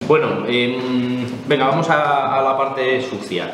Bueno, venga, vamos a la parte sucia.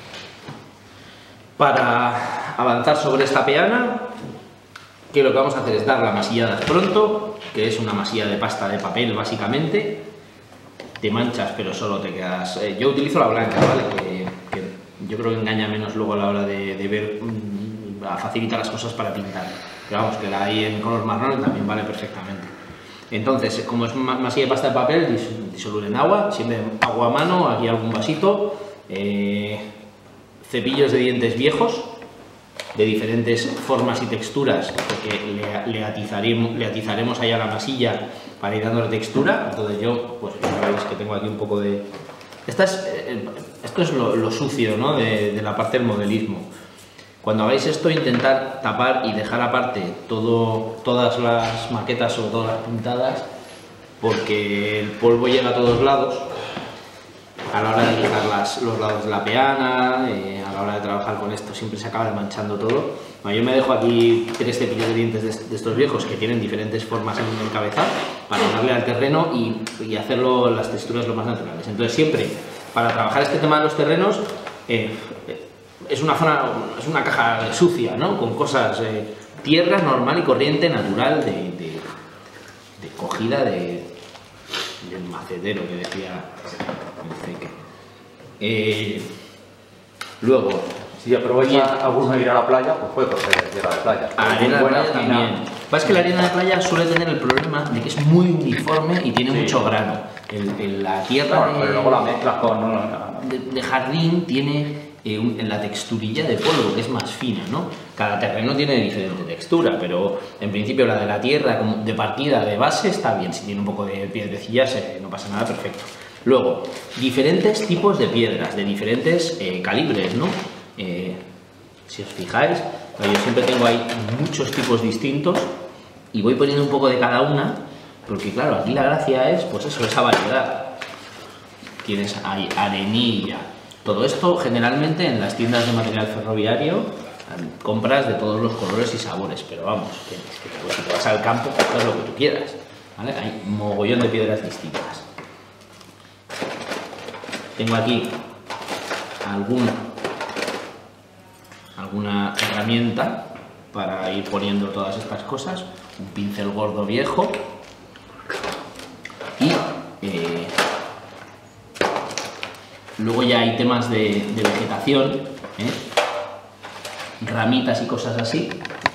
Para avanzar sobre esta peana, que lo que vamos a hacer es dar la masillada pronto, que es una masilla de pasta de papel básicamente. Te manchas, pero solo te quedas... yo utilizo la blanca, ¿vale? Que yo creo que engaña menos luego a la hora de ver, facilita las cosas para pintar. Pero vamos, que la hay en color marrón y también vale perfectamente. Entonces, como es masilla de pasta de papel, disoluble en agua, siempre agua a mano, aquí algún vasito, cepillos de dientes viejos, de diferentes formas y texturas, porque le atizaremos ahí a la masilla para ir dándole textura. Entonces yo, pues ya veis que tengo aquí un poco de... esto es lo sucio, ¿no? de la parte del modelismo. Cuando hagáis esto, intentar tapar y dejar aparte todas las maquetas o todas las pintadas, porque el polvo llega a todos lados a la hora de alisar los lados de la peana, a la hora de trabajar con esto siempre se acaba manchando todo. Bueno, yo me dejo aquí 3 cepillos de dientes de estos viejos que tienen diferentes formas en el cabezal para darle al terreno y hacerlo las texturas lo más naturales. Entonces siempre, para trabajar este tema de los terrenos, es una caja sucia, ¿no? Con cosas, tierra normal y corriente, natural, de cogida del macetero que decía el Ceque. Luego, si aprovecha alguno de ir a la playa, pues puede coger tierra de playa. Arena de playa también. Es que la arena de playa suele tener el problema de que es muy uniforme y tiene mucho grano. La tierra pero luego la mezclas con de jardín tiene en la texturilla de polvo, que es más fina, ¿no? Cada terreno tiene diferente textura, pero en principio la de la tierra de partida, de base, está bien. Si tiene un poco de piedrecillas, no pasa nada, perfecto. Luego, diferentes tipos de piedras, de diferentes calibres, ¿no? Si os fijáis, yo siempre tengo ahí muchos tipos distintos y voy poniendo un poco de cada una, porque claro, aquí la gracia es, pues eso, esa variedad. Tienes ahí arenilla. Todo esto generalmente en las tiendas de material ferroviario compras de todos los colores y sabores, pero vamos, que pues, si te vas al campo, compras lo que tú quieras, ¿vale? Hay un mogollón de piedras distintas. Tengo aquí alguna herramienta para ir poniendo todas estas cosas, un pincel gordo viejo y luego ya hay temas de vegetación, ramitas y cosas así.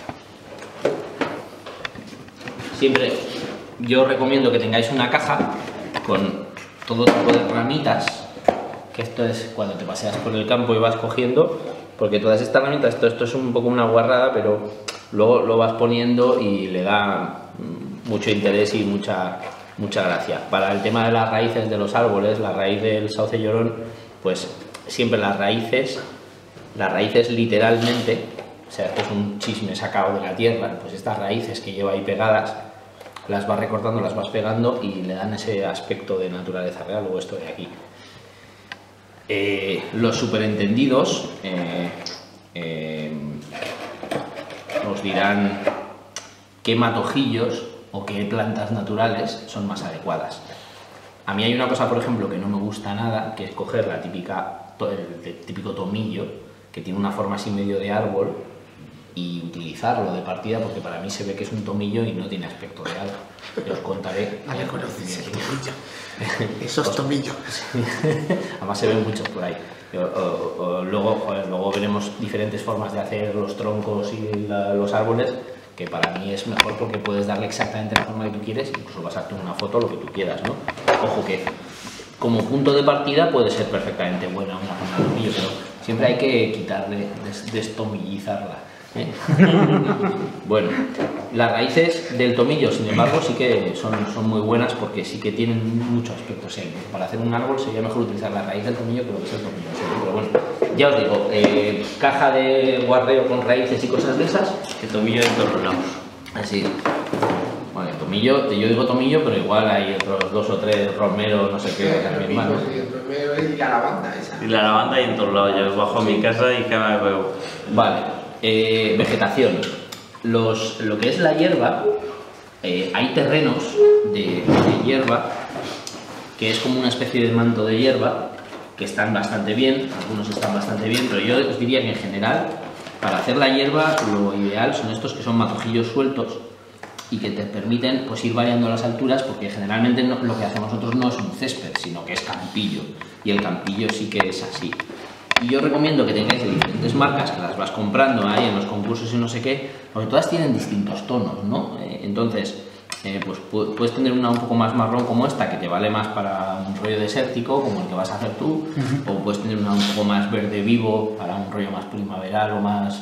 Siempre yo recomiendo que tengáis una caja con todo tipo de ramitas, que esto es cuando te paseas por el campo y vas cogiendo, porque todas estas ramitas, esto es un poco una guarrada, pero luego lo vas poniendo y le da mucho interés y mucha gracia. Para el tema de las raíces de los árboles, la raíz del sauce llorón, pues siempre las raíces literalmente, o sea, esto es un chisme sacado de la tierra, pues estas raíces que lleva ahí pegadas, las vas recortando, las vas pegando y le dan ese aspecto de naturaleza real, luego esto de aquí. Los superentendidos os dirán qué matojillos o qué plantas naturales son más adecuadas. A mí hay una cosa, por ejemplo, que no me gusta nada, que es coger el típico tomillo, que tiene una forma así medio de árbol, y utilizarlo de partida, porque para mí se ve que es un tomillo y no tiene aspecto de árbol. Yo os contaré. No le conoces el tomillo. Esos tomillos. Además se ven muchos por ahí. Luego veremos diferentes formas de hacer los troncos y los árboles, que para mí es mejor porque puedes darle exactamente la forma que tú quieres, incluso basarte en una foto, lo que tú quieras, ¿no? Ojo que como punto de partida puede ser perfectamente buena una forma de tomillo, pero siempre hay que quitarle, destomillizarla, ¿eh? Bueno, las raíces del tomillo, sin embargo, sí que son muy buenas porque sí que tienen mucho aspecto. O sea, para hacer un árbol sería mejor utilizar la raíz del tomillo que lo que es el tomillo. Pero bueno, ya os digo, caja de guardeo con raíces y cosas de esas. El tomillo de todos lados. Así. Bueno, el tomillo, yo digo tomillo, pero igual hay otros 2 o 3 romeros, no sé qué, también más. El romero y la lavanda esa. Y la lavanda hay en todos lados. Yo bajo a mi casa y cada vez veo. Vale. Vegetación. Lo que es la hierba, hay terrenos de hierba que es como una especie de manto de hierba, que están bastante bien, algunos están bastante bien, pero yo os diría que en general, para hacer la hierba, lo ideal son estos que son matojillos sueltos y que te permiten pues ir variando las alturas, porque generalmente lo que hacemos nosotros no es un césped, sino que es campillo, y el campillo sí que es así. Y yo recomiendo que tengáis de diferentes marcas, que las vas comprando ahí en los concursos y no sé qué, porque todas tienen distintos tonos, ¿no? Entonces, pues puedes tener una un poco más marrón como esta, que te vale más para un rollo desértico, como el que vas a hacer tú, o puedes tener una un poco más verde vivo, para un rollo más primaveral o más...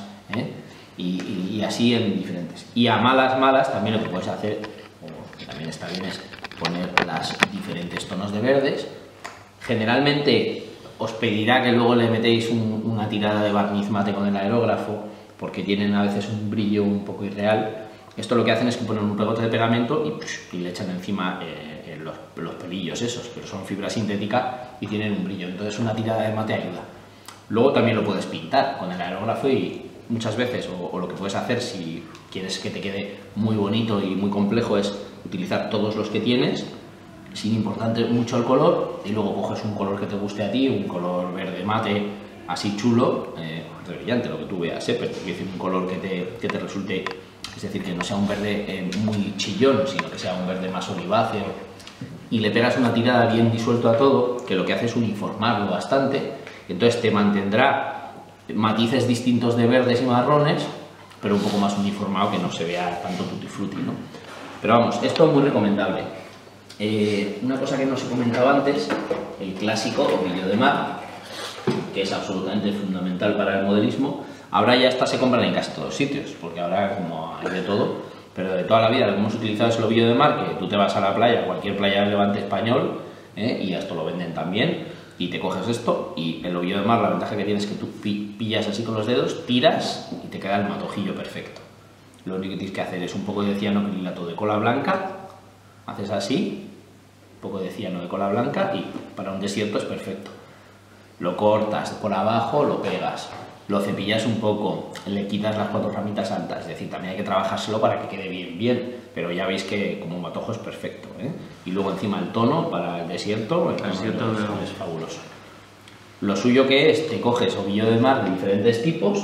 Y así en diferentes. Y a malas también lo que puedes hacer, o que también está bien, es poner los diferentes tonos de verdes. Generalmente os pedirá que luego le metéis una tirada de barniz mate con el aerógrafo, porque tienen a veces un brillo un poco irreal. Esto lo que hacen es que ponen un pegote de pegamento y le echan encima los pelillos esos, pero son fibra sintética y tienen un brillo, entonces una tirada de mate ayuda. Luego también lo puedes pintar con el aerógrafo y muchas veces, o lo que puedes hacer si quieres que te quede muy bonito y muy complejo, es utilizar todos los que tienes, sin importar mucho el color, y luego coges un color que te guste a ti, un color verde mate, así chulo, brillante, lo que tú veas, pero es decir, un color que te resulte, es decir, que no sea un verde muy chillón, sino que sea un verde más oliváceo, y le pegas una tirada bien disuelto a todo, que lo que hace es uniformarlo bastante, entonces te mantendrá matices distintos de verdes y marrones, pero un poco más uniformado, que no se vea tanto tutti frutti, ¿no? Pero vamos, esto es muy recomendable. Una cosa que no os he comentado antes, el clásico ovillo de mar, que es absolutamente fundamental para el modelismo. Ahora ya se compran en casi todos sitios, porque ahora como hay de todo, pero de toda la vida lo que hemos utilizado es el ovillo de mar, que tú te vas a la playa, cualquier playa del Levante español, y esto lo venden también, y te coges esto, y el ovillo de mar, la ventaja que tienes es que tú pillas así con los dedos, tiras y te queda el matojillo perfecto. Lo único que tienes que hacer es un poco de cianocrilato de cola blanca, haces así, un poco de ciano de cola blanca, y para un desierto es perfecto. Lo cortas por abajo, lo pegas, lo cepillas un poco, le quitas las 4 ramitas altas, es decir, también hay que trabajárselo para que quede bien, pero ya veis que como matojo es perfecto, Y luego encima el tono para el desierto, es fabuloso. Lo suyo que es, te coges ovillo de mar de diferentes tipos,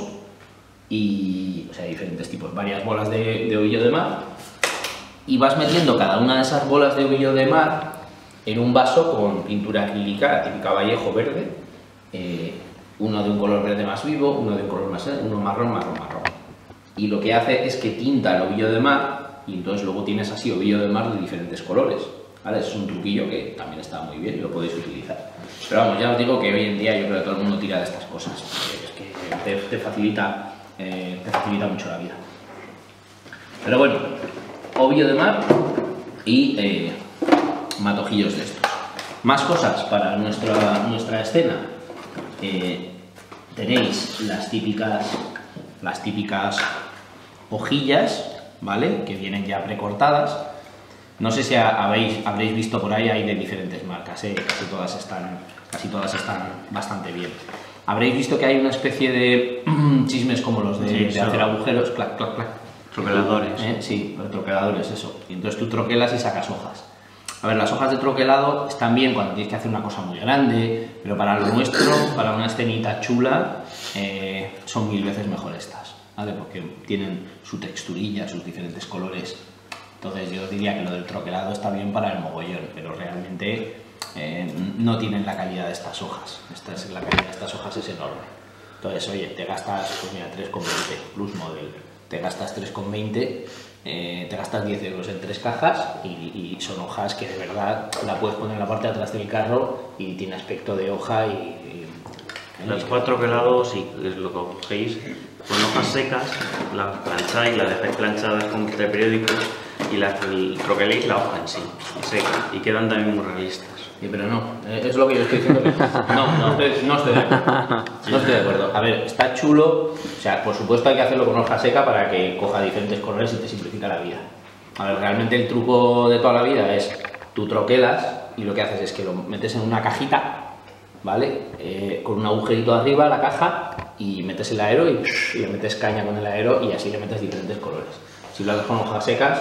o sea, diferentes tipos, varias bolas de ovillo de mar, y vas metiendo cada una de esas bolas de ovillo de mar en un vaso con pintura acrílica, la típica Vallejo verde, uno de un color verde más vivo, uno de un color uno marrón. Y lo que hace es que tinta el ovillo de mar, y entonces luego tienes así ovillo de mar de diferentes colores, ¿vale? Es un truquillo que también está muy bien y lo podéis utilizar. Pero vamos, ya os digo que hoy en día yo creo que todo el mundo tira de estas cosas, porque es que te facilita mucho la vida. Pero bueno, ovillo de mar y matojillos de estos. Más cosas para nuestra escena. Tenéis las típicas hojillas, ¿vale? Que vienen ya precortadas. No sé si habréis visto por ahí, hay de diferentes marcas, casi todas están bastante bien. Habréis visto que hay una especie de chismes como los de hacer agujeros, clac, clac, clac. Troqueladores. Sí, los troqueladores, eso. Y entonces tú troquelas y sacas hojas. A ver, las hojas de troquelado están bien cuando tienes que hacer una cosa muy grande, pero para lo nuestro, para una escenita chula, son 1000 veces mejor estas, ¿vale? Porque tienen su texturilla, sus diferentes colores. Entonces yo diría que lo del troquelado está bien para el mogollón, pero realmente no tienen la calidad de estas hojas. La calidad de estas hojas es enorme. Entonces, oye, te gastas, pues mira, 3,20 plus model, te gastas 3,20, te gastas 10 euros en 3 cajas y son hojas que de verdad la puedes poner en la parte de atrás del carro y tiene aspecto de hoja Las 4 troquelados, sí, es lo que cogéis con hojas secas, las plancháis, las dejáis planchadas con periódicos y troqueléis la hoja en sí, seca, y quedan también muy realistas. Sí, pero no, es lo que yo estoy diciendo. No estoy de acuerdo. No estoy de acuerdo. A ver, está chulo, o sea, por supuesto hay que hacerlo con hoja seca para que coja diferentes colores y te simplifica la vida. A ver, realmente el truco de toda la vida es, tú troquelas y lo que haces es que lo metes en una cajita, ¿vale? Con un agujerito arriba a la caja y metes el aero y le metes caña con el aero y así le metes diferentes colores. Si lo haces con hojas secas,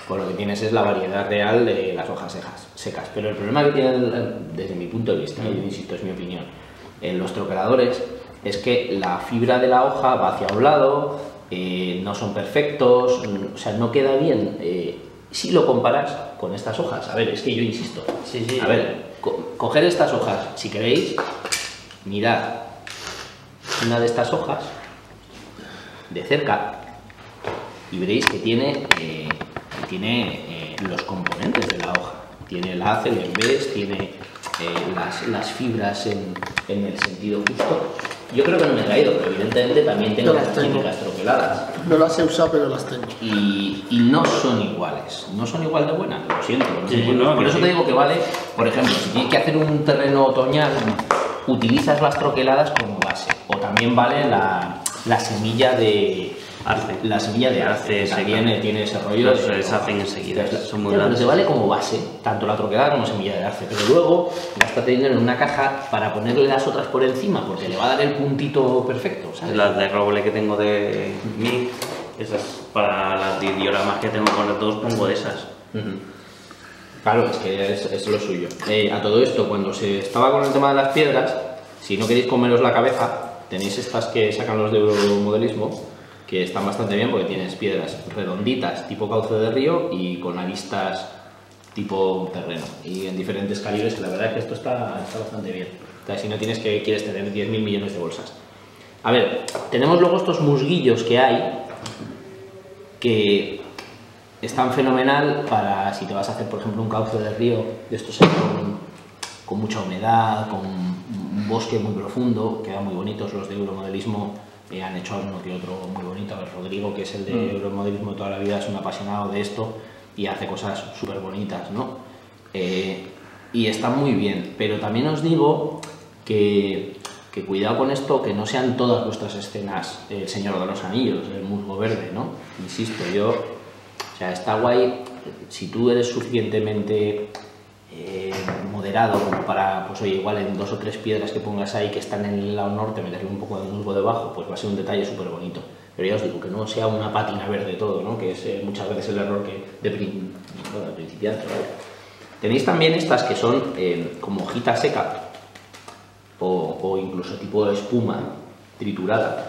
pues lo que tienes es la variedad real de las hojas secas. Pero el problema que tienen, desde mi punto de vista, yo insisto, es mi opinión, en los troqueladores, es que la fibra de la hoja va hacia un lado, no son perfectos, o sea, no queda bien si lo comparas con estas hojas. A ver, es que yo insisto, a ver, coger estas hojas, si queréis, mirad una de estas hojas de cerca y veréis que tiene los componentes de la hoja. Tiene el haz, el embés, tiene las fibras en el sentido justo. Yo creo que no me he traído, pero evidentemente también tengo las técnicas troqueladas. No las he usado, pero las tengo. Y no son iguales, no son igual de buenas, lo siento. No, por eso te digo que vale, por ejemplo, si tienes que hacer un terreno otoñal, utilizas las troqueladas como base. O también vale la semilla de arce. La semilla de arce también tiene ese rollo. Se deshacen enseguida, son muy pero grandes. te vale como base, tanto la troquelada como semilla de arce. Pero luego gástate dinero en una caja para ponerle las otras por encima, porque le va a dar el puntito perfecto, ¿sabes? Las de roble que tengo de mí, esas para las dioramas que tengo con los dos, pongo esas. Claro, es que es lo suyo. A todo esto, cuando se estaba con el tema de las piedras, si no queréis comeros la cabeza, tenéis estas que sacan los de Euromodelismo, que están bastante bien porque tienes piedras redonditas tipo cauce de río y con aristas tipo terreno y en diferentes calibres, que la verdad es que esto está bastante bien. O sea, si no quieres tener 10.000 millones de bolsas. A ver, tenemos luego estos musguillos que hay que están fenomenal para si te vas a hacer, por ejemplo, un cauce de río de estos con mucha humedad, con un bosque muy profundo, quedan muy bonitos. Los de Euromodelismo han hecho uno que otro muy bonito. A ver, Rodrigo, que es el de Euromodelismo de toda la vida, es un apasionado de esto y hace cosas súper bonitas, ¿no? Y está muy bien, pero también os digo que cuidado con esto, que no sean todas vuestras escenas El Señor de los Anillos, el musgo verde, ¿no? Insisto, o sea, está guay si tú eres suficientemente moderado como para, pues oye, igual en 2 o 3 piedras que pongas ahí que están en el lado norte, meterle un poco de musgo debajo, pues va a ser un detalle súper bonito. Pero ya os digo, que no sea una pátina verde todo, ¿no? Que es muchas veces el error de principiantes. Tenéis también estas que son como hojita seca o incluso tipo de espuma triturada,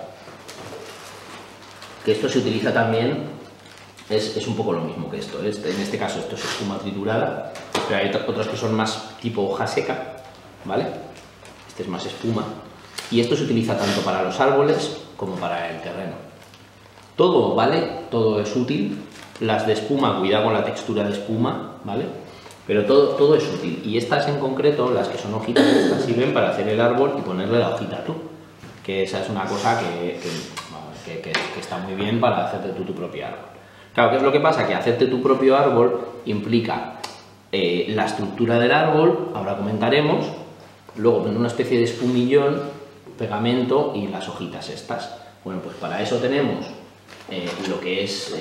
que esto se utiliza también. Es un poco lo mismo que esto. En este caso esto es espuma triturada, pero hay otras que son más tipo hoja seca, ¿vale? Este es más espuma. Y esto se utiliza tanto para los árboles como para el terreno. Todo vale, todo es útil. Las de espuma, cuidado con la textura de espuma, ¿vale? Pero todo es útil. Y estas en concreto, las que son hojitas, estas sirven para hacer el árbol y ponerle la hojita tú. Que esa es una cosa que está muy bien para hacerte tú tu propio árbol. Claro, ¿qué es lo que pasa? Que hacerte tu propio árbol implica la estructura del árbol, ahora comentaremos, luego poner una especie de espumillón, pegamento y las hojitas estas. Bueno, pues para eso tenemos lo que es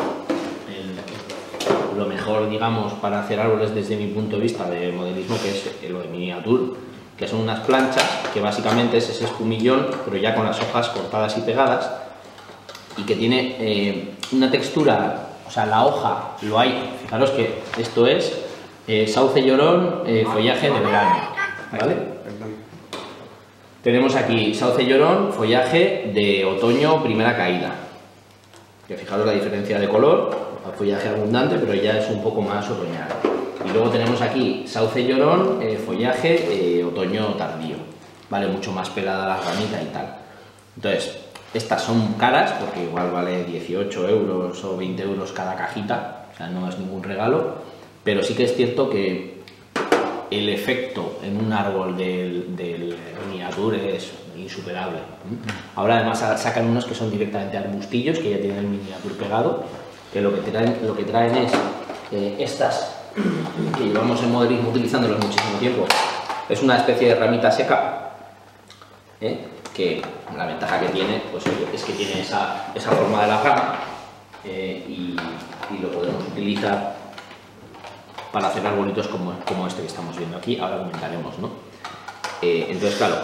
lo mejor, digamos, para hacer árboles desde mi punto de vista de modelismo, que es lo de Miniature, que son unas planchas que básicamente es ese espumillón, pero ya con las hojas cortadas y pegadas, y que tiene una textura, o sea, la hoja lo hay, fijaros que esto es sauce llorón, follaje de verano, ¿vale? Tenemos aquí sauce llorón, follaje de otoño, primera caída, que fijaros la diferencia de color, follaje abundante, pero ya es un poco más otoñal. Y luego tenemos aquí sauce llorón, follaje, otoño tardío, vale, mucho más pelada la ramita y tal. Entonces, estas son caras porque igual vale 18 euros o 20 euros cada cajita, o sea, no es ningún regalo, pero sí que es cierto que el efecto en un árbol del Miniature es insuperable. Ahora además sacan unos que son directamente arbustillos, que ya tienen el Miniature pegado, que lo que traen es estas, que llevamos en modelismo utilizándolos muchísimo tiempo. Es una especie de ramita seca, que la ventaja que tiene, pues, es que tiene esa forma de la rama, y lo podemos utilizar para hacer arbolitos como este que estamos viendo aquí. Ahora comentaremos, ¿no? Entonces, claro,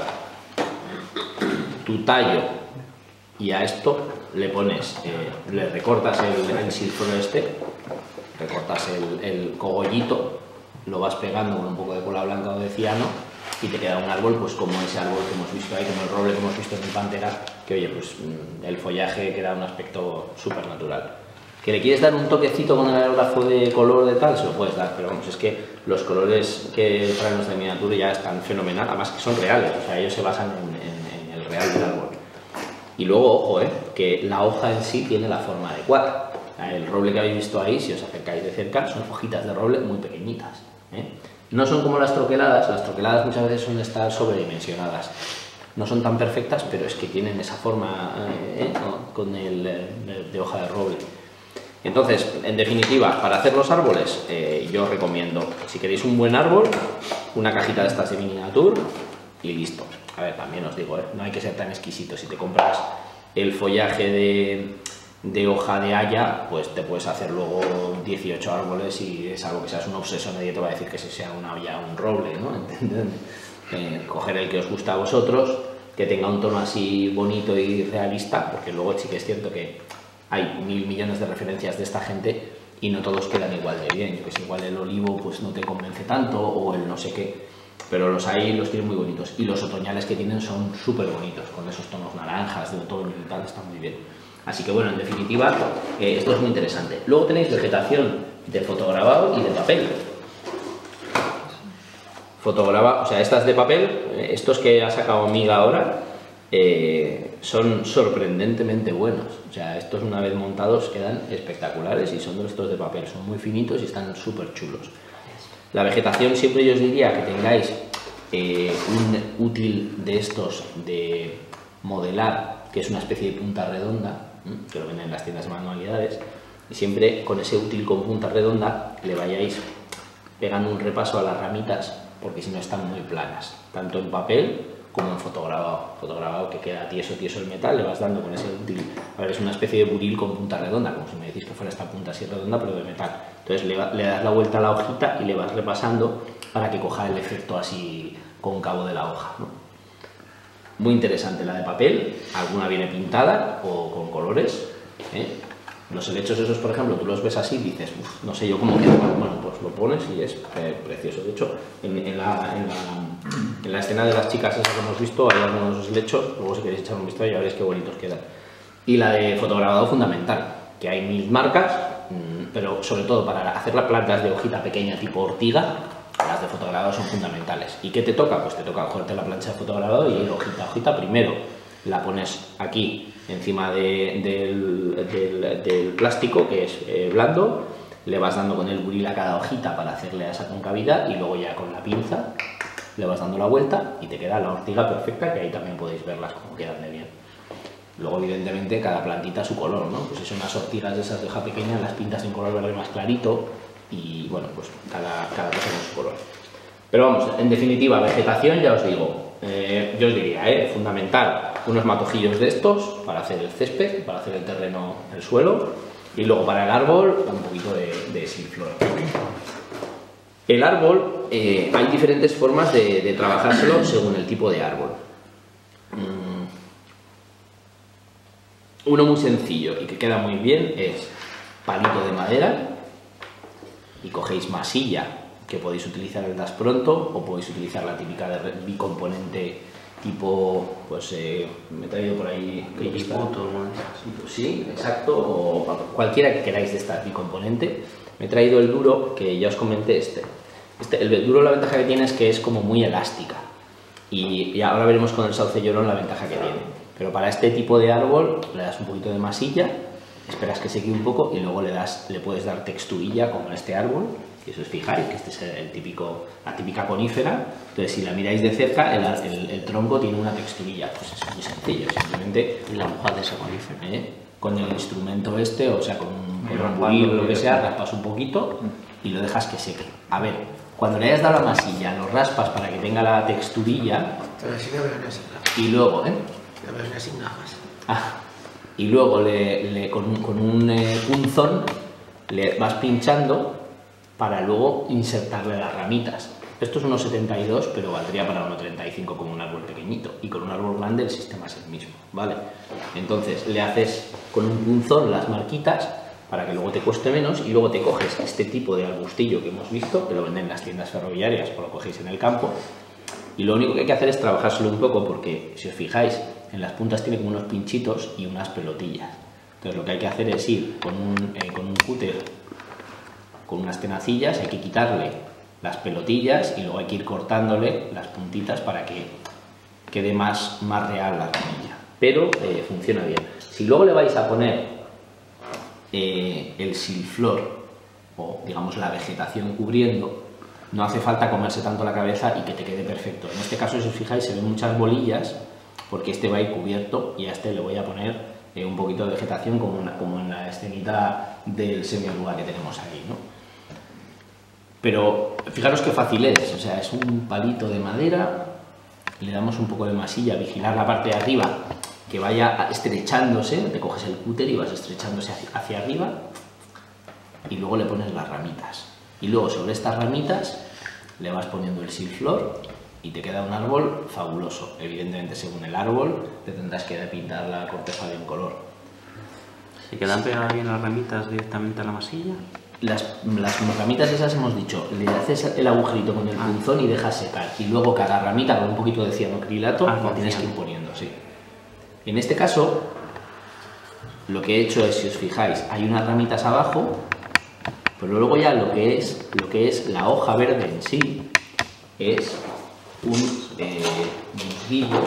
tu tallo, y a esto le pones, le recortas el silfón este, recortas el cogollito, lo vas pegando con un poco de cola blanca o de ciano y te queda un árbol pues como ese árbol que hemos visto ahí, como el roble que hemos visto en el Pantera, que oye, pues el follaje queda un aspecto súper natural. ¿Que le quieres dar un toquecito con el aerógrafo de color de tal? Se lo puedes dar, pero vamos, es que los colores que traen nuestra miniatura ya están fenomenal, además que son reales, o sea, ellos se basan en el real del árbol. Y luego, ojo, que la hoja en sí tiene la forma adecuada. El roble que habéis visto ahí, si os acercáis de cerca, son hojitas de roble muy pequeñitas. No son como las troqueladas muchas veces suelen estar sobredimensionadas. No son tan perfectas, pero es que tienen esa forma con de hoja de roble. Entonces, en definitiva, para hacer los árboles, yo os recomiendo, si queréis un buen árbol, una cajita de estas de miniatura y listo. A ver, también os digo, no hay que ser tan exquisito. Si te compras el follaje de hoja de haya, pues te puedes hacer luego 18 árboles y es algo que seas un obseso, nadie te va a decir que ese sea una haya un roble, ¿no? Coger el que os gusta a vosotros, que tenga un tono así bonito y realista, porque luego sí que es cierto que hay 1000 millones de referencias de esta gente y no todos quedan igual de bien. Yo que sé, igual el olivo pues no te convence tanto o el no sé qué, pero los hay, los tienen muy bonitos y los otoñales que tienen son súper bonitos, con esos tonos naranjas de otoño y tal, están muy bien. Así que bueno, en definitiva, esto es muy interesante. Luego tenéis vegetación de fotograbado y de papel. Fotograbado, o sea, estas de papel, estos que ha sacado Miga ahora, son sorprendentemente buenos. O sea, estos una vez montados quedan espectaculares y son de estos de papel, son muy finitos y están súper chulos. La vegetación siempre yo os diría que tengáis un útil de estos de modelar, que es una especie de punta redonda, que lo venden en las tiendas de manualidades, y siempre con ese útil con punta redonda le vayáis pegando un repaso a las ramitas, porque si no están muy planas, tanto en papel como en fotograbado. Fotograbado que queda tieso el metal, le vas dando con ese útil, a ver, es una especie de buril con punta redonda, como si me decís que fuera esta punta así redonda pero de metal. Entonces le das la vuelta a la hojita y le vas repasando para que coja el efecto así cóncavo de la hoja, ¿no? Muy interesante la de papel, alguna viene pintada o con colores, Los helechos esos, por ejemplo, tú los ves así y dices, no sé yo cómo queda. Bueno, pues lo pones y es precioso. De hecho, en la escena de las chicas esas que hemos visto, hay algunos de esos helechos, luego si queréis echar un vistazo ya veréis qué bonitos quedan. Y la de fotograbado fundamental, que hay 1000 marcas, pero sobre todo para hacer las plantas de hojita pequeña tipo ortiga, las de fotograbado son fundamentales. ¿Y qué te toca? Pues te toca cogerte la plancha de fotograbado y ir hojita a hojita. Primero la pones aquí encima del plástico, que es blando, le vas dando con el buril a cada hojita para hacerle a esa concavidad y luego ya con la pinza le vas dando la vuelta y te queda la ortiga perfecta, que ahí también podéis verlas como quedan de bien. Luego, evidentemente, cada plantita su color, ¿no? Pues si son unas ortigas de esas de hoja pequeña, las pintas en color verde más clarito y, bueno, pues cada cosa con su color. Pero vamos, en definitiva, vegetación, ya os digo, yo os diría, fundamental, unos matojillos de estos para hacer el césped, para hacer el terreno, el suelo, y luego para el árbol, un poquito de silflor. El árbol, hay diferentes formas de trabajárselo según el tipo de árbol. Uno muy sencillo y que queda muy bien es palito de madera y cogéis masilla, que podéis utilizar el das pronto o podéis utilizar la típica de bicomponente tipo, pues me he traído por ahí sí, exacto, o cualquiera que queráis de esta bicomponente. Me he traído el duro, que ya os comenté, el duro, la ventaja que tiene es que es como muy elástica y ahora veremos con el sauce llorón la ventaja que tiene. Pero para este tipo de árbol le das un poquito de masilla, esperas que seque un poco y luego le puedes dar texturilla como en este árbol, que si os fijáis que este es la típica conífera. Entonces si la miráis de cerca, el tronco tiene una texturilla, pues es muy sencillo, simplemente la hoja de esa conífera. Con el instrumento o sea, con un buril o lo que sea, raspas un poquito y lo dejas que seque. A ver, cuando le hayas dado la masilla, lo raspas para que tenga la texturilla y luego, y luego con un punzón le vas pinchando para luego insertarle las ramitas. Esto es 1,72, pero valdría para 1,35 con un árbol pequeñito, y con un árbol grande el sistema es el mismo, ¿vale? Entonces le haces con un punzón las marquitas para que luego te cueste menos y luego te coges este tipo de arbustillo que hemos visto, que lo venden en las tiendas ferroviarias o lo cogéis en el campo, y lo único que hay que hacer es trabajárselo un poco porque, si os fijáis, en las puntas tiene como unos pinchitos y unas pelotillas. Entonces lo que hay que hacer es ir con un cúter, con unas tenacillas, hay que quitarle las pelotillas y luego hay que ir cortándole las puntitas para que quede más real la ramilla. Pero funciona bien. Si luego le vais a poner el silflor o digamos la vegetación cubriendo, no hace falta comerse tanto la cabeza y que te quede perfecto. En este caso, si os fijáis, se ven muchas bolillas porque este va a ir cubierto y a este le voy a poner un poquito de vegetación como en la escenita del semilugar que tenemos aquí, ¿no? Pero fijaros qué fácil es, o sea, es un palito de madera, le damos un poco de masilla, vigilar la parte de arriba que vaya estrechándose, te coges el cúter y vas estrechándose hacia arriba y luego le pones las ramitas. Y luego sobre estas ramitas le vas poniendo el silflor y te queda un árbol fabuloso. Evidentemente, según el árbol, te tendrás que pintar la corteza de un color. ¿Se quedan pegadas bien las ramitas directamente a la masilla? Las ramitas esas hemos dicho, le haces el agujerito con el punzón y dejas secar. Y luego cada ramita con un poquito de cianocrilato la tienes que ir poniendo, sí. En este caso, lo que he hecho es, si os fijáis, hay unas ramitas abajo, pero luego ya lo que es la hoja verde en sí es un musguillo,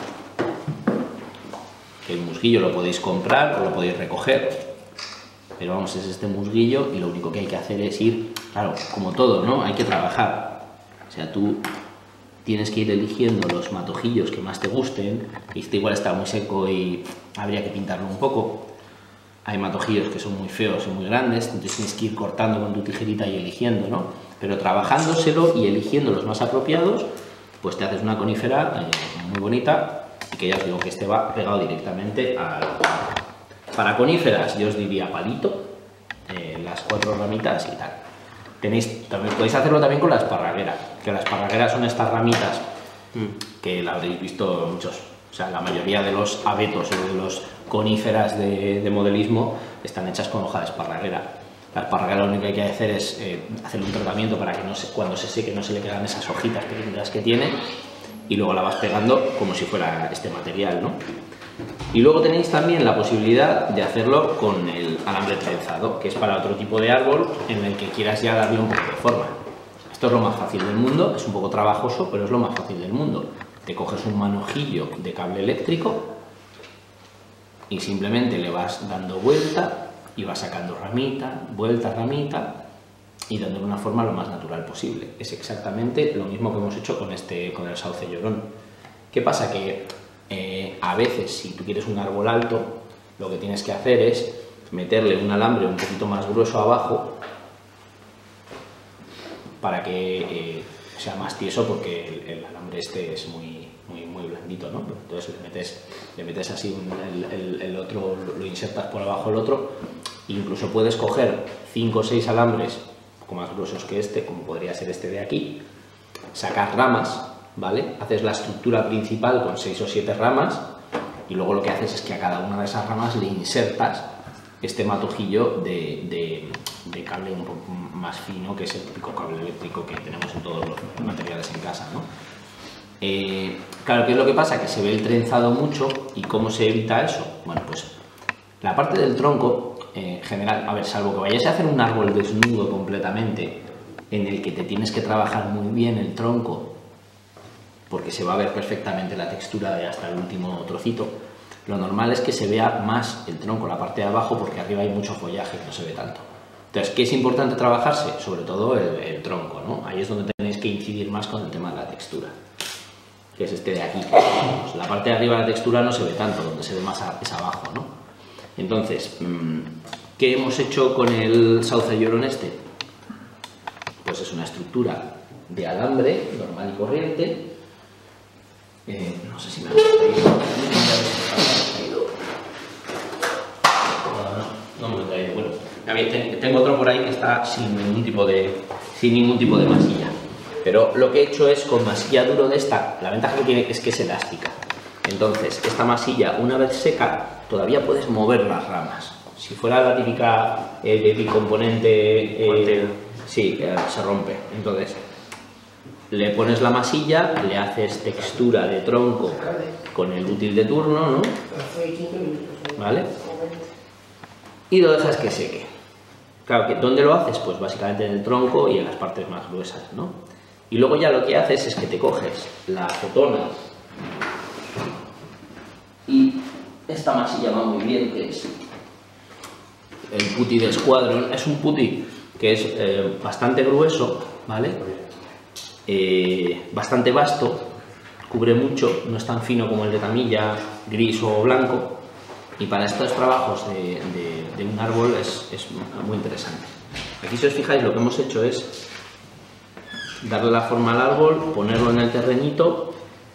que el musguillo lo podéis comprar o lo podéis recoger, pero vamos, es este musguillo y lo único que hay que hacer es ir, claro, como todo, ¿no? Hay que trabajar, o sea, tú tienes que ir eligiendo los matojillos que más te gusten, y este igual está muy seco y habría que pintarlo un poco. Hay matojillos que son muy feos y muy grandes, entonces tienes que ir cortando con tu tijerita y eligiendo, ¿no? Pero trabajándoselo y eligiendo los más apropiados, pues te haces una conífera muy bonita y que ya os digo que este va pegado directamente al... Para coníferas yo os diría palito, las 4 ramitas y tal. También podéis hacerlo también con la esparraguera, que la esparraguera son estas ramitas que la habréis visto muchos, o sea, la mayoría de los abetos o de los coníferas de modelismo están hechas con hoja de esparraguera. La esparraguera lo único que hay que hacer es hacer un tratamiento para que cuando se seque no se le quedan esas hojitas pequeñas que tiene, y luego la vas pegando como si fuera este material, ¿no? Y luego tenéis también la posibilidad de hacerlo con el alambre trenzado, que es para otro tipo de árbol en el que quieras ya darle un poco de forma. Esto es lo más fácil del mundo, es un poco trabajoso, pero es lo más fácil del mundo. Te coges un manojillo de cable eléctrico y simplemente le vas dando vuelta y vas sacando ramita, vuelta, ramita, y dándole una forma lo más natural posible. Es exactamente lo mismo que hemos hecho con el sauce llorón. ¿Qué pasa? Que a veces, si tú quieres un árbol alto, lo que tienes que hacer es meterle un alambre un poquito más grueso abajo para que sea más tieso, porque el alambre este es muy blandito, ¿no? Entonces le metes así el otro, lo insertas por abajo el otro, e incluso puedes coger 5 o 6 alambres un poco más gruesos que este, como podría ser este de aquí, sacar ramas, ¿vale? Haces la estructura principal con 6 o 7 ramas y luego lo que haces es que a cada una de esas ramas le insertas este matojillo de cable un poco más fino, que es el típico cable eléctrico que tenemos en todos los materiales en casa, ¿no? Claro, ¿qué es lo que pasa? Que se ve el trenzado mucho. ¿Y cómo se evita eso? Bueno, pues la parte del tronco, en general, a ver, salvo que vayas a hacer un árbol desnudo completamente, en el que te tienes que trabajar muy bien el tronco, porque se va a ver perfectamente la textura de hasta el último trocito, lo normal es que se vea más el tronco, la parte de abajo, porque arriba hay mucho follaje y no se ve tanto. Entonces, ¿qué es importante trabajarse? Sobre todo el tronco, ¿no? Ahí es donde tenéis que incidir más con el tema de la textura, que es este de aquí. Pues la parte de arriba de la textura no se ve tanto, donde se ve más es abajo, ¿no? Entonces, ¿qué hemos hecho con el sauce llorón este? Pues es una estructura de alambre normal y corriente. No sé si me ha traído. No me lo he traído. Bueno, tengo otro por ahí que está sin ningún tipo de masilla. Pero lo que he hecho es con masilla duro de esta. La ventaja que tiene es que es elástica. Entonces, esta masilla, una vez seca, todavía puedes mover las ramas. O Si fuera la típica de bicomponente, sí, se rompe. Entonces, le pones la masilla, le haces textura de tronco con el útil de turno, ¿no? ¿Vale? Y lo dejas que seque. Claro, que ¿dónde lo haces? Pues básicamente en el tronco y en las partes más gruesas, ¿no? Y luego ya lo que haces es que te coges la acetona y esta masilla va muy bien, que es el putty de Squadron. Es un putty que es bastante grueso, ¿vale? Bastante vasto, cubre mucho, no es tan fino como el de Tamiya, gris o blanco, y para estos trabajos de un árbol es muy interesante. Aquí, si os fijáis, lo que hemos hecho es darle la forma al árbol, ponerlo en el terrenito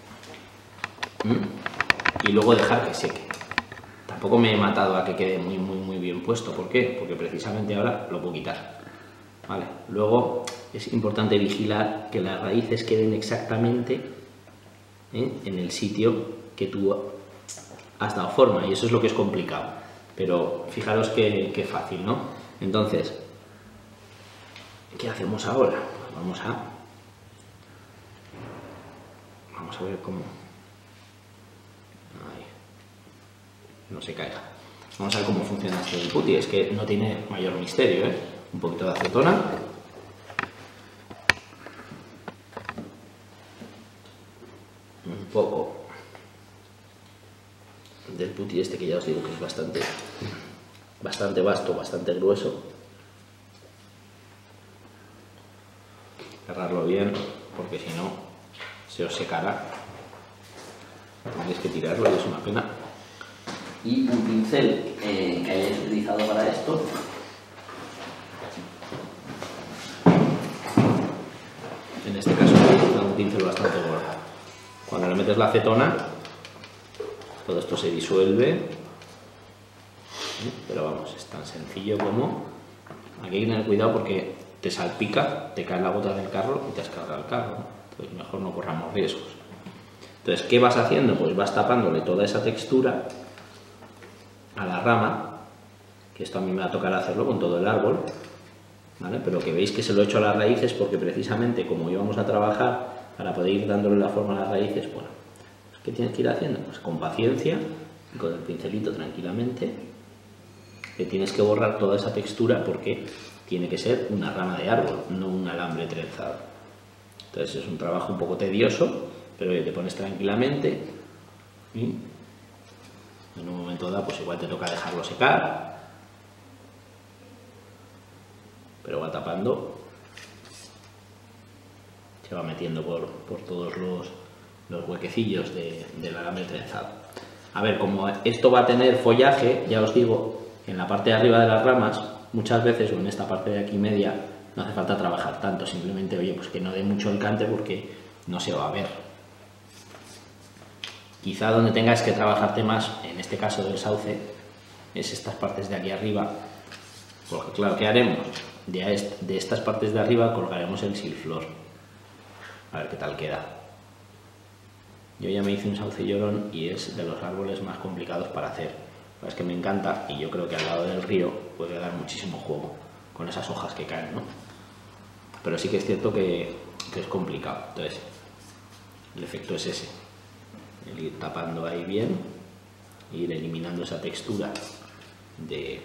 y luego dejar que seque. Tampoco me he matado a que quede muy bien puesto. ¿Por qué? Porque precisamente ahora lo puedo quitar. Vale. Luego es importante vigilar que las raíces queden exactamente en el sitio que tú has dado forma, y eso es lo que es complicado. Pero fijaros que fácil, ¿no? Entonces, ¿qué hacemos ahora? Vamos a ver cómo... Ahí. No se caiga. Vamos a ver cómo funciona este putty. Es que no tiene mayor misterio, ¿eh? Un poquito de acetona. Un poco del putty este, que ya os digo que es bastante vasto, bastante grueso. Cerrarlo bien, porque si no se os secará. Tenéis que tirarlo y es una pena. Y un pincel que hayáis utilizado para esto. En este caso es un pincel bastante gordo. Cuando le metes la acetona, todo esto se disuelve, pero vamos, es tan sencillo como... Aquí hay que tener cuidado porque te salpica, te cae la gota del carro y te has cargado el carro, ¿no? Entonces mejor no corramos riesgos. Entonces, ¿qué vas haciendo? Pues vas tapándole toda esa textura a la rama, que esto a mí me va a tocar hacerlo con todo el árbol, ¿vale? Pero que veis que se lo he hecho a las raíces porque precisamente como íbamos a trabajar para poder ir dándole la forma a las raíces, bueno, ¿qué tienes que ir haciendo? Pues con paciencia y con el pincelito tranquilamente, que tienes que borrar toda esa textura porque tiene que ser una rama de árbol, no un alambre trenzado. Entonces es un trabajo un poco tedioso, pero te pones tranquilamente y en un momento dado pues igual te toca dejarlo secar, pero va tapando, se va metiendo por todos los huequecillos del alambre trenzado. A ver, como esto va a tener follaje, ya os digo, en la parte de arriba de las ramas, muchas veces, o en esta parte de aquí media, no hace falta trabajar tanto, simplemente, oye, pues que no dé mucho el cante porque no se va a ver. Quizá donde tengas que trabajarte más, en este caso del sauce, es estas partes de aquí arriba, porque claro, ¿qué haremos? De estas partes de arriba colgaremos el silflor, a ver qué tal queda. Yo ya me hice un sauce llorón y es de los árboles más complicados para hacer. Es que me encanta y yo creo que al lado del río puede dar muchísimo juego con esas hojas que caen, ¿no? Pero sí que es cierto que es complicado. Entonces, el efecto es ese, el ir tapando ahí bien, ir eliminando esa textura de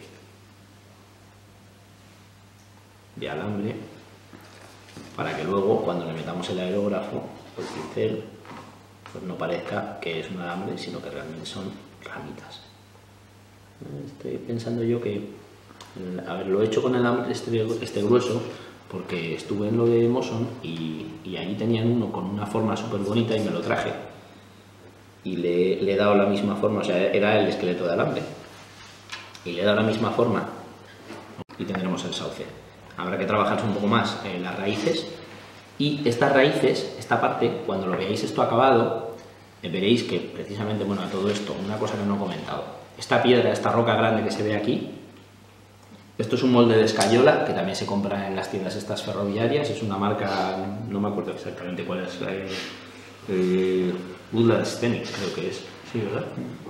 alambre, para que luego cuando le metamos el aerógrafo, el pincel, pues no parezca que es un alambre, sino que realmente son ramitas. Estoy pensando yo que, a ver, lo he hecho con el alambre este grueso, porque estuve en lo de Moson y allí tenían uno con una forma súper bonita y me lo traje. Y le he dado la misma forma, o sea, era el esqueleto de alambre. Y le he dado la misma forma y tendremos el sauce. Habrá que trabajar un poco más las raíces. Y estas raíces, esta parte, cuando lo veáis esto acabado, veréis que precisamente, bueno, a todo esto, una cosa que no he comentado. Esta piedra, esta roca grande que se ve aquí, esto es un molde de escayola que también se compra en las tiendas estas ferroviarias. Es una marca, no me acuerdo exactamente cuál es, Woodland Scenic creo que es, sí, ¿verdad?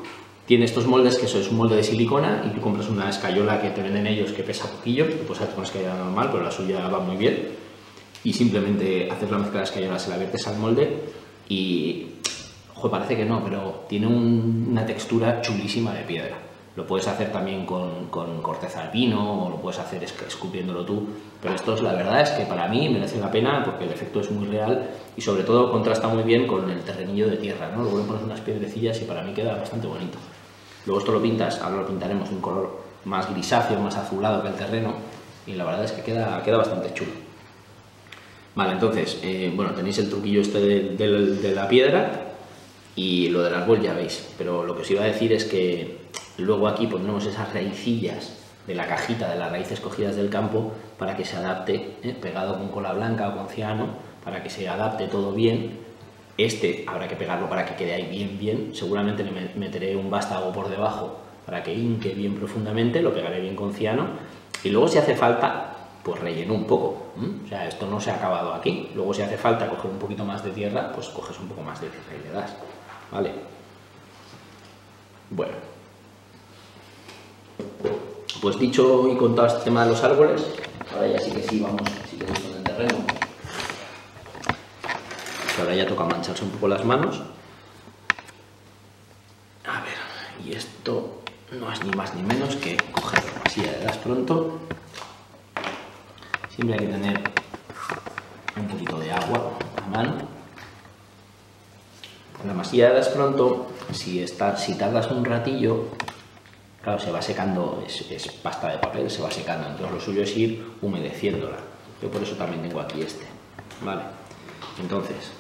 tiene estos moldes que eso es un molde de silicona y tú compras una escayola que te venden ellos que pesa poquillo, pues haces con escayola normal, pero la suya va muy bien. Y simplemente haces la mezcla de escayola, se la viertes al molde y... Joder, parece que no, pero tiene una textura chulísima de piedra. Lo puedes hacer también con corteza de pino o lo puedes hacer esculpiéndolo tú, pero estos la verdad es que para mí merece la pena porque el efecto es muy real y sobre todo contrasta muy bien con el terrenillo de tierra, ¿no? Luego le pones unas piedrecillas y para mí queda bastante bonito. Luego esto lo pintas, ahora lo pintaremos de un color más grisáceo, más azulado que el terreno y la verdad es que queda bastante chulo. Vale, entonces, bueno, tenéis el truquillo este de la piedra y lo del árbol ya veis, pero lo que os iba a decir es que luego aquí pondremos esas raicillas de la cajita de las raíces cogidas del campo para que se adapte, pegado con cola blanca o con ciano, para que se adapte todo bien. Este habrá que pegarlo para que quede ahí bien, seguramente le meteré un vástago por debajo para que hinque bien profundamente, lo pegaré bien con ciano y luego si hace falta pues relleno un poco, o sea, esto no se ha acabado aquí, luego si hace falta coger un poquito más de tierra, pues coges un poco más de tierra y le das, ¿vale? Bueno, pues dicho y contado este tema de los árboles, ahora ya sí que sí, vamos, si queréis con el terreno, pues ahora ya toca mancharse un poco las manos. A ver, y esto no es ni más ni menos que coger la masilla de Das Pronto. Siempre hay que tener un poquito de agua a mano. La masilla de Das Pronto, si tardas un ratillo, claro, se va secando, es pasta de papel, se va secando, entonces lo suyo es ir humedeciéndola. Yo por eso también tengo aquí este, ¿vale? Entonces,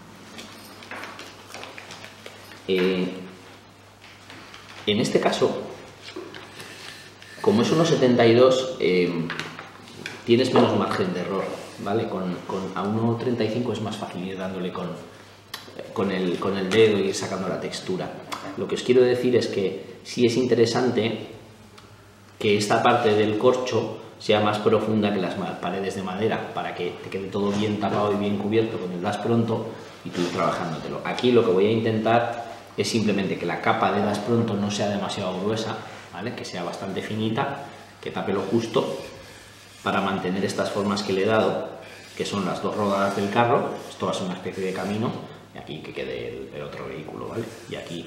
en este caso, como es 1,72, tienes menos margen de error, ¿vale? A 1,35 es más fácil ir dándole con el dedo y ir sacando la textura. Lo que os quiero decir es que sí es interesante que esta parte del corcho sea más profunda que las paredes de madera para que te quede todo bien tapado y bien cubierto con el Das Pronto y tú ir trabajándotelo. Aquí lo que voy a intentar es simplemente que la capa de Das Pronto no sea demasiado gruesa, ¿vale? Que sea bastante finita, que tape lo justo para mantener estas formas que le he dado, que son las dos rodadas del carro. Esto va a ser una especie de camino y aquí que quede el otro vehículo, ¿vale? Y aquí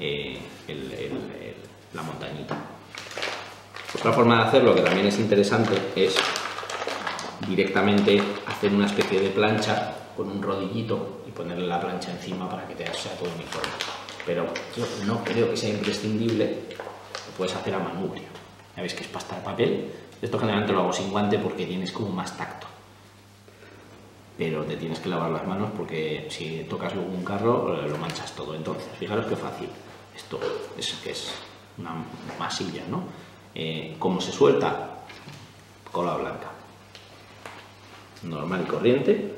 la montañita. Otra forma de hacerlo que también es interesante es directamente hacer una especie de plancha con un rodillito y ponerle la plancha encima para que sea todo uniforme. Pero yo no creo que sea imprescindible, lo puedes hacer a manubrio. Ya veis que es pasta de papel. Esto generalmente lo hago sin guante porque tienes como más tacto. Pero te tienes que lavar las manos porque si tocas luego un carro lo manchas todo. Entonces, fijaros qué fácil. Esto es una masilla, ¿no? ¿Cómo se suelta? Cola blanca. Normal y corriente.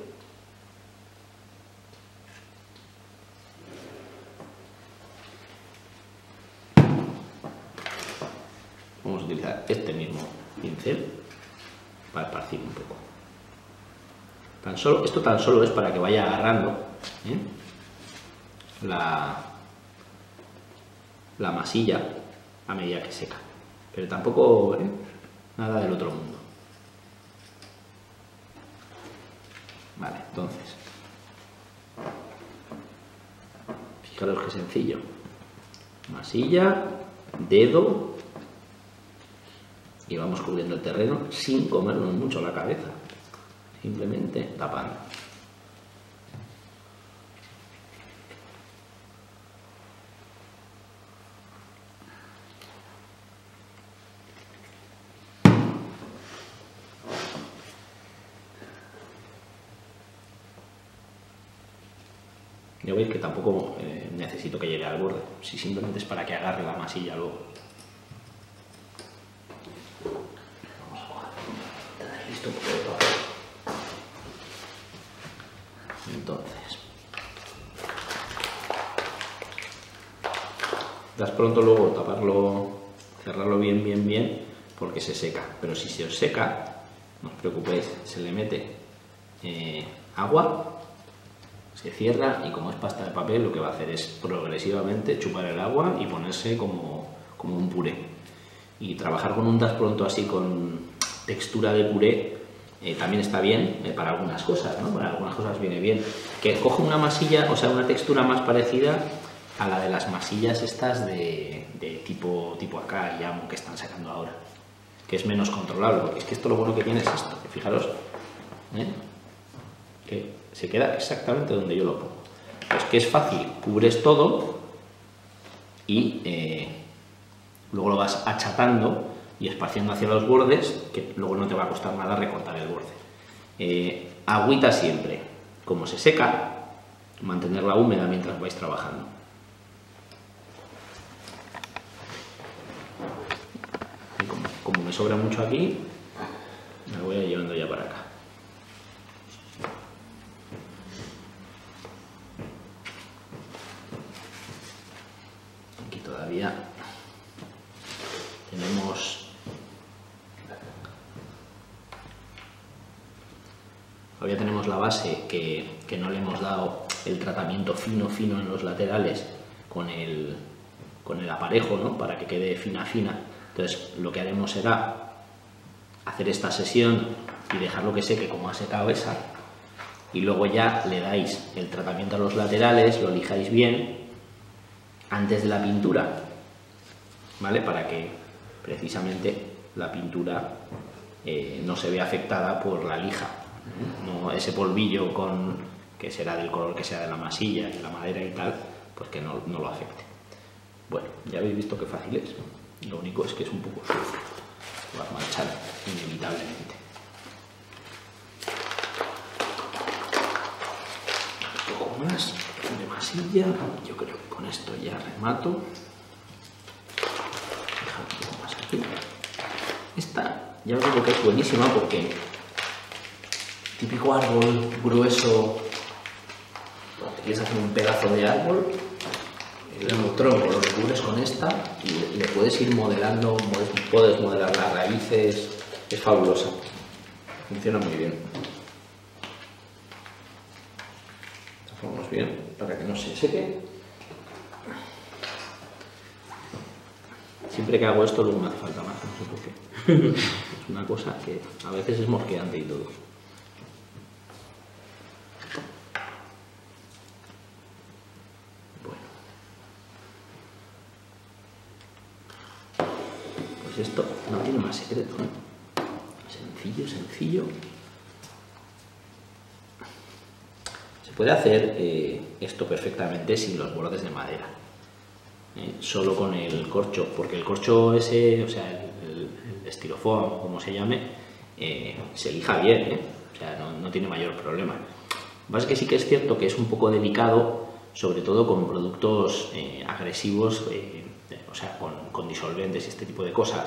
Vamos a utilizar este mismo pincel para esparcir un poco. Esto tan solo es para que vaya agarrando la masilla a medida que seca. Pero tampoco nada del otro mundo. Vale, entonces. Fijaros qué sencillo. Masilla, dedo. Y vamos cubriendo el terreno sin comernos mucho la cabeza. Simplemente tapando. Ya veis que tampoco necesito que llegue al borde, si simplemente es para que agarre la masilla luego. Vamos a coger, tener listo un poco de papel. Entonces, Das Pronto luego taparlo, cerrarlo bien, porque se seca. Pero si se os seca, no os preocupéis, se le mete agua Se cierra y como es pasta de papel lo que va a hacer es progresivamente chupar el agua y ponerse como un puré. Y trabajar con untas pronto así con textura de puré también está bien para algunas cosas, ¿no? Para algunas cosas viene bien. Que coja una masilla, o sea, una textura más parecida a la de las masillas estas de tipo acá y amo que están sacando ahora. Que es menos controlable, porque es que esto lo bueno que tiene es esto, que fijaros, que se queda exactamente donde yo lo pongo. Pues que es fácil, cubres todo y luego lo vas achatando y esparciendo hacia los bordes, que luego no te va a costar nada recortar el borde. Agüita siempre, como se seca, mantenerla húmeda mientras vais trabajando. Y como me sobra mucho aquí, me voy llevando ya para acá. Aquí todavía tenemos la base que no le hemos dado el tratamiento fino en los laterales con el aparejo, ¿no? Para que quede fina. Entonces lo que haremos será hacer esta sesión y dejarlo que seque como ha secado esa, y luego ya le dais el tratamiento a los laterales, lo lijáis bien antes de la pintura, ¿vale? Para que precisamente la pintura no se vea afectada por la lija, no ese polvillo que será del color que sea de la masilla y la madera y tal, pues que no lo afecte. Bueno, ya habéis visto qué fácil es, lo único es que es un poco sucio, lo vas a manchar inevitablemente. Un poco más de masilla, yo creo que con esto ya remato. Dejar un poco más aquí. Esta ya os digo que es buenísima porque típico árbol grueso, cuando te quieres hacer un pedazo de árbol, el tronco lo recubres con esta y le puedes ir modelando, puedes modelar las raíces, es fabulosa, funciona muy bien. Tapamos bien para que no se seque. Siempre que hago esto luego me hace falta más, no sé por qué. Es una cosa que a veces es mosqueante y todo. Bueno. Pues esto no tiene más secreto, ¿no? Sencillo. Se puede hacer esto perfectamente sin los bordes de madera. Solo con el corcho, porque el corcho ese, o sea, el estirofoam, como se llame, se lija bien, o sea, no tiene mayor problema. Lo que pasa es que sí que es cierto que es un poco delicado, sobre todo con productos agresivos, o sea, con disolventes y este tipo de cosas,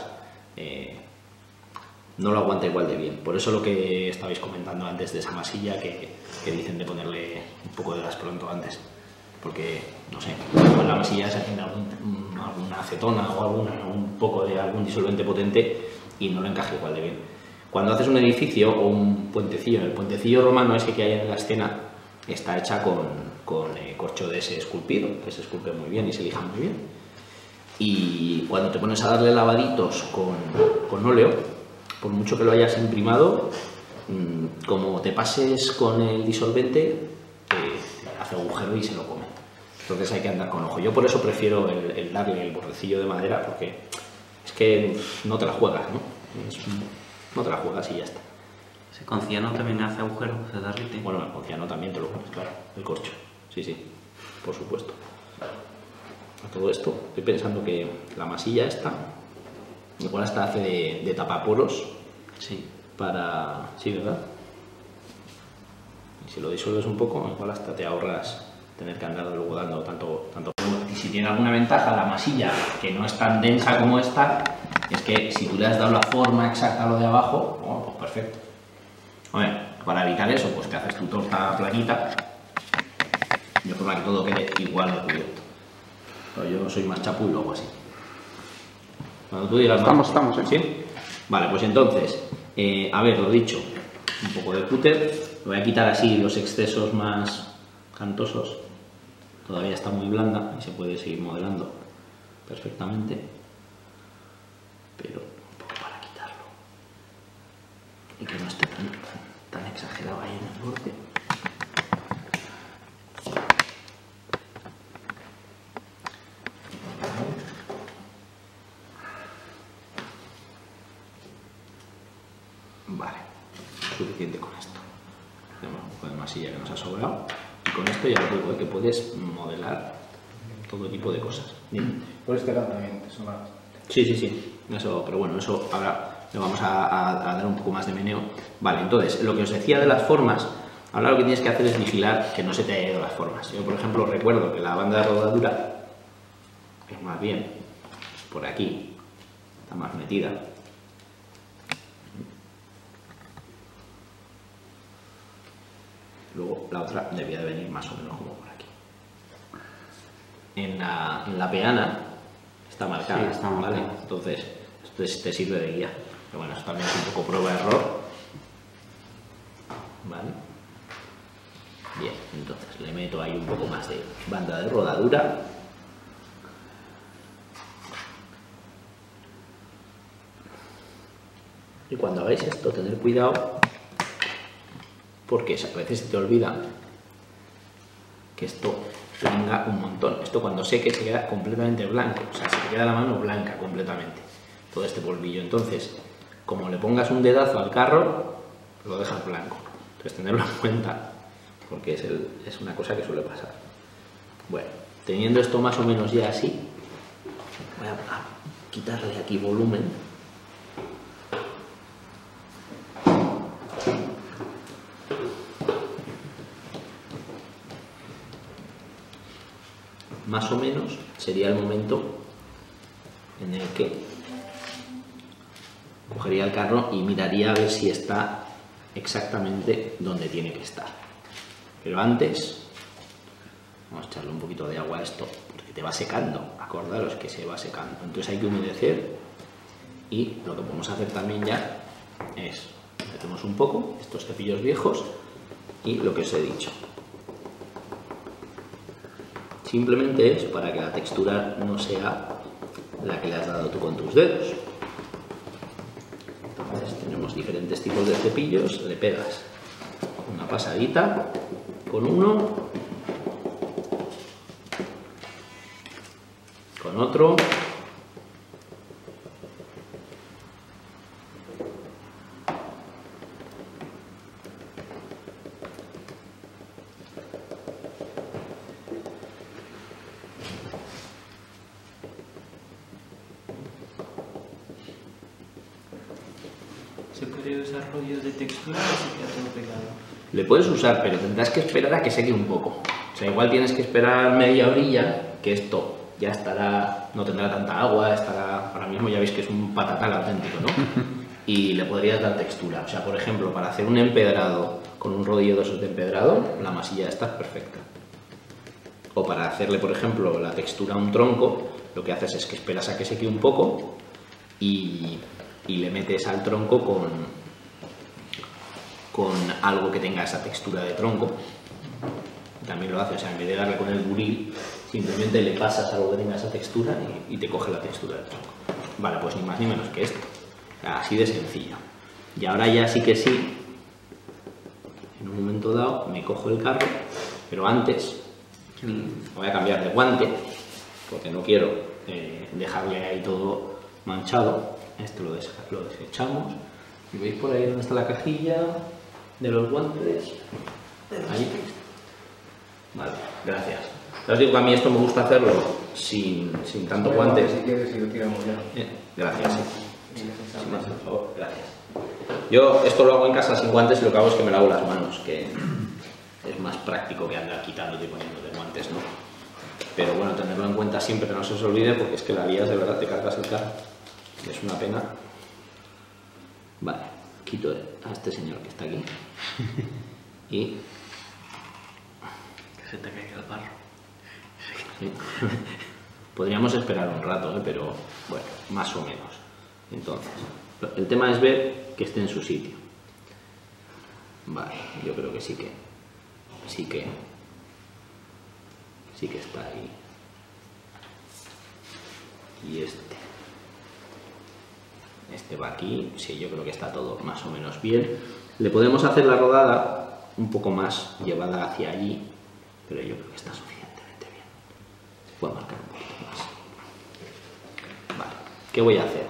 no lo aguanta igual de bien. Por eso lo que estabais comentando antes de esa masilla, que dicen de ponerle un poco de gas pronto antes. Porque, no sé, con la masilla se hace alguna acetona o un poco de algún disolvente potente y no lo encaja igual de bien. Cuando haces un edificio o un puentecillo, el puentecillo romano ese que hay en la escena está hecha con corcho de ese esculpido, que se esculpe muy bien y se lija muy bien. Y cuando te pones a darle lavaditos con óleo, por mucho que lo hayas imprimado, como te pases con el disolvente, hace agujero y se lo come. Entonces hay que andar con ojo. Yo por eso prefiero el darle el bordecillo de madera, porque es que no te la juegas, ¿no? No te la juegas y ya está. ¿Ese conciano también hace agujero? ¿Se derrite? Bueno, el conciano también te lo pones, claro, el corcho. Sí, por supuesto. A todo esto, estoy pensando que la masilla esta, igual hasta hace de tapaporos. Sí. Para... Sí, ¿verdad? Y si lo disuelves un poco, igual hasta te ahorras tener que andar luego dando tanto. Y si tiene alguna ventaja la masilla, que no es tan densa como esta, es que si tú le has dado la forma exacta a lo de abajo, bueno, pues perfecto. Hombre, para evitar eso, pues te haces tu torta planita, de forma que todo quede igual de cubierto. Pero yo soy más chapu y lo hago así. Cuando tú digas... Estamos, ¿Sí? Vale, pues entonces, a ver, lo dicho, un poco de cúter. Voy a quitar así los excesos más cantosos. Todavía está muy blanda y se puede seguir modelando perfectamente, pero un poco para quitarlo y que no esté tan exagerado ahí en el borde. Vale, suficiente con esto. Tenemos un poco de masilla que nos ha sobrado y con esto ya te digo que puedes modelar todo tipo de cosas. Bien. Por este lado también te suena. Sí, eso, pero bueno, eso ahora le vamos a dar un poco más de meneo. Vale, entonces, lo que os decía de las formas, ahora lo que tienes que hacer es vigilar que no se te haya ido las formas. Yo, por ejemplo, recuerdo que la banda de rodadura es más bien por aquí, está más metida. Luego la otra debía de venir más o menos como por aquí. En la peana está marcada, Sí, está marcada. ¿vale? Entonces, esto te sirve de guía. Pero bueno, esto también es un poco prueba-error. ¿Vale? Bien, entonces le meto ahí un poco más de banda de rodadura. Y cuando hagáis esto, tener cuidado, porque a veces se te olvida que esto venga un montón. Esto cuando seque se queda completamente blanco, o sea, se te queda la mano blanca completamente, todo este polvillo. Entonces, como le pongas un dedazo al carro, lo dejas blanco. Entonces, tenerlo en cuenta, porque es una cosa que suele pasar. Bueno, teniendo esto más o menos ya así, voy a quitarle aquí volumen. Más o menos sería el momento en el que cogería el carro y miraría a ver si está exactamente donde tiene que estar. Pero antes, vamos a echarle un poquito de agua a esto, porque te va secando, acordaros que se va secando. Entonces hay que humedecer y lo que podemos hacer también ya es, metemos un poco estos cepillos viejos y lo que os he dicho. Simplemente es para que la textura no sea la que le has dado tú con tus dedos. Entonces tenemos diferentes tipos de cepillos, le pegas una pasadita con uno, con otro, ¿Se puede usar rollo de textura o se queda todo pegado? le puedes usar, pero tendrás que esperar a que seque un poco. O sea, igual tienes que esperar media horilla, que esto ya estará, no tendrá tanta agua, estará, ahora mismo ya veis que es un patatal auténtico, ¿no? Y le podrías dar textura. O sea, por ejemplo, para hacer un empedrado con un rodillo de esos de empedrado, la masilla esta es perfecta. O para hacerle, por ejemplo, la textura a un tronco, lo que haces es que esperas a que seque un poco y le metes al tronco con algo que tenga esa textura de tronco. También lo hace, o sea, en vez de darle con el buril, simplemente le pasas algo que tenga esa textura y te coge la textura del tronco. Vale, pues ni más ni menos que esto. O sea, así de sencillo. Y ahora ya sí que sí, en un momento dado me cojo el carro, pero antes voy a cambiar de guante, porque no quiero dejarle ahí todo manchado. Esto lo desechamos. Y veis por ahí donde está la cajilla de los guantes. Ahí. Vale, gracias. Os digo que a mí esto me gusta hacerlo sin tanto guantes. Si quieres, si lo tiramos ya. Gracias. Sí, más, por favor, gracias. Yo esto lo hago en casa sin guantes y lo que hago es que me lavo las manos, que es más práctico que andar quitándote y poniéndote guantes, ¿no? Pero bueno, tenerlo en cuenta siempre, que no se os olvide, porque es que la lías de verdad, te cargas el carro. Es una pena. Vale, quito a este señor que está aquí. Y... Que se te caiga el barro. sí. Podríamos esperar un rato, pero bueno, más o menos. Entonces, el tema es ver que esté en su sitio. Vale, yo creo que sí que sí que está ahí. Y este va aquí, sí, yo creo que está todo más o menos bien. Le podemos hacer la rodada un poco más llevada hacia allí, pero yo creo que está suficientemente bien. Puedo marcar un poquito más. Vale, ¿qué voy a hacer?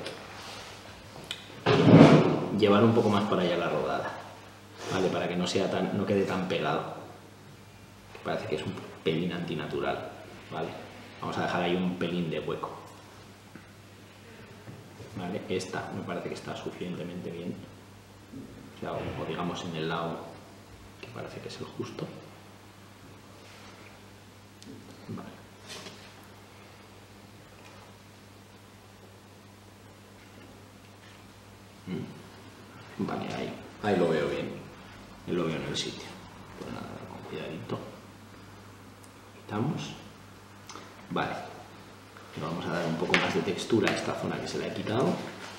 Llevar un poco más para allá la rodada, ¿vale? Para que no quede tan pegado. Parece que es un pelín antinatural, ¿vale? Vamos a dejar ahí un pelín de hueco. ¿Vale? Esta me parece que está suficientemente bien, o sea, o digamos en el lado que parece que es el justo. Vale. Vale, ahí lo veo bien, lo veo en el sitio. Pues nada, con cuidadito. Quitamos. Vale. Vamos a dar un poco más de textura a esta zona que se le ha quitado.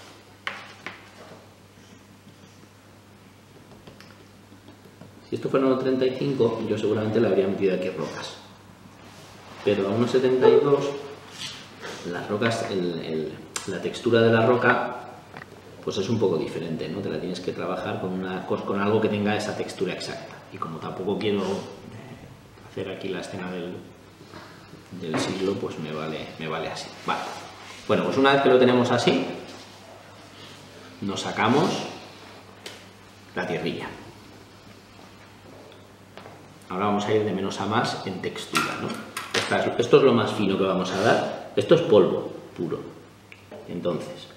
Si esto fuera 1,35, yo seguramente le habría metido aquí rocas. Pero a 1,72, las rocas, la textura de la roca, pues es un poco diferente, ¿no? Te la tienes que trabajar con algo que tenga esa textura exacta. Y como tampoco quiero hacer aquí la escena del siglo, pues me vale así. Vale. Bueno, pues una vez que lo tenemos así, nos sacamos la tierrilla. Ahora vamos a ir de menos a más en textura, ¿no? Esto es lo más fino que vamos a dar. Esto es polvo puro. Entonces,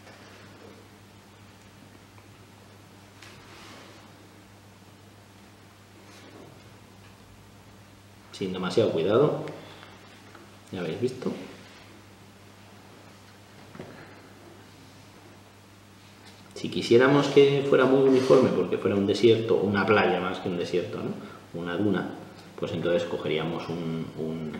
sin demasiado cuidado, ya habéis visto. Si quisiéramos que fuera muy uniforme, porque fuera un desierto, una playa más que un desierto, ¿no? Una duna, pues entonces cogeríamos un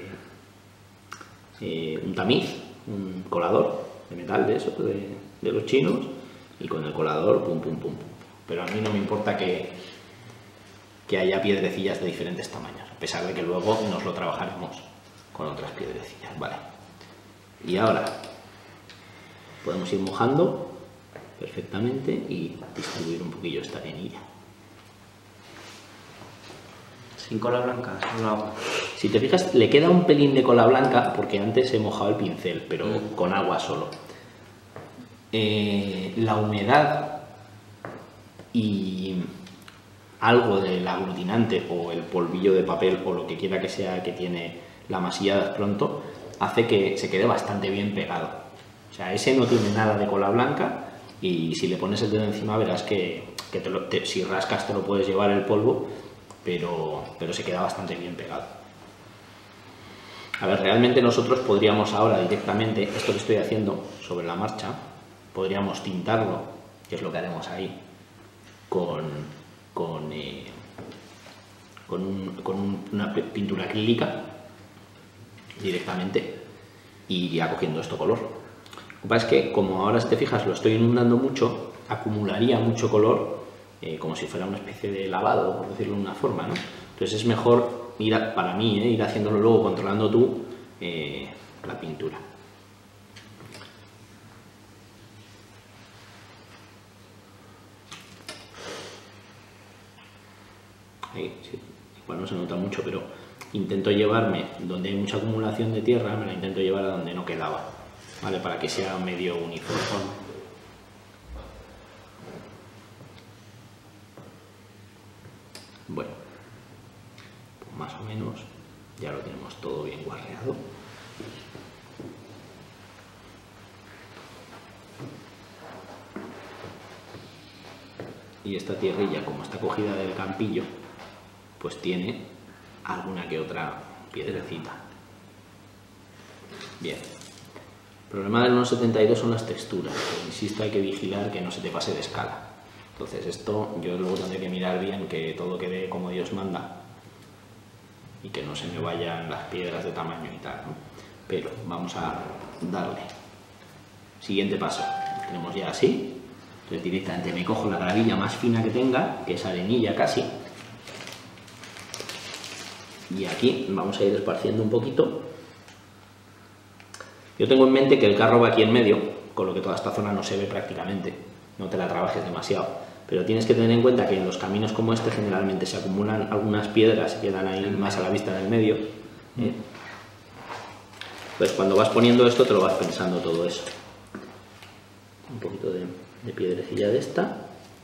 tamiz, un colador de metal de eso, de los chinos, y con el colador pum pum pum pum. Pero a mí no me importa que haya piedrecillas de diferentes tamaños, a pesar de que luego nos lo trabajaremos con otras piedrecillas, vale. Y ahora podemos ir mojando perfectamente y distribuir un poquillo esta arenilla. Sin cola blanca, solo agua. Si te fijas, le queda un pelín de cola blanca porque antes he mojado el pincel, pero con agua solo. La humedad y algo del aglutinante o el polvillo de papel o lo que quiera que sea que tiene la masilla de pronto hace que se quede bastante bien pegado. O sea, ese no tiene nada de cola blanca y si le pones el dedo encima verás que si rascas te lo puedes llevar el polvo, pero se queda bastante bien pegado. A ver, realmente nosotros podríamos ahora directamente, esto que estoy haciendo sobre la marcha, podríamos tintarlo, que es lo que haremos ahí, con una pintura acrílica directamente y iría cogiendo esto color. Lo que pasa es que como ahora, si te fijas, lo estoy inundando mucho, acumularía mucho color, como si fuera una especie de lavado, por decirlo de una forma, ¿no? Entonces es mejor, para mí, ir haciéndolo luego, controlando tú la pintura. Ahí, sí, igual no se nota mucho, pero intento llevarme donde hay mucha acumulación de tierra, me la intento llevar a donde no quedaba, ¿vale? Para que sea medio uniforme. Bueno, pues más o menos ya lo tenemos todo bien guarreado. Y esta tierrilla, como está cogida del campillo, pues tiene alguna que otra piedrecita. Bien. El problema del 1,72 son las texturas, pero insisto, hay que vigilar que no se te pase de escala. Entonces esto yo luego tendré que mirar bien que todo quede como Dios manda y que no se me vayan las piedras de tamaño y tal, ¿no? Pero vamos a darle. Siguiente paso, tenemos ya así. Entonces directamente me cojo la gravilla más fina que tenga, que es arenilla casi, Y aquí vamos a ir esparciendo un poquito. Yo tengo en mente que el carro va aquí en medio, con lo que toda esta zona no se ve prácticamente, no te la trabajes demasiado. Pero tienes que tener en cuenta que en los caminos como este generalmente se acumulan algunas piedras y quedan ahí más a la vista en el medio. Pues cuando vas poniendo esto te lo vas pensando todo eso. Un poquito de piedrecilla de esta.